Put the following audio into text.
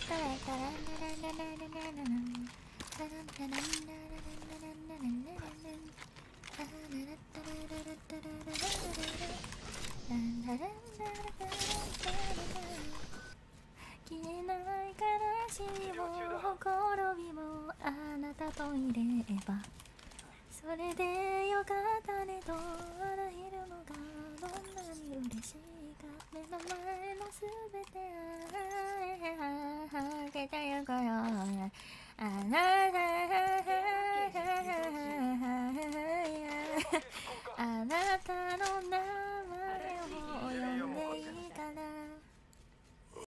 消えない悲しみもほころびもあなたといればそれでよかったねと笑えるのがどんなに嬉しいか目の前のすべてあげてゆくよあなたあなたの名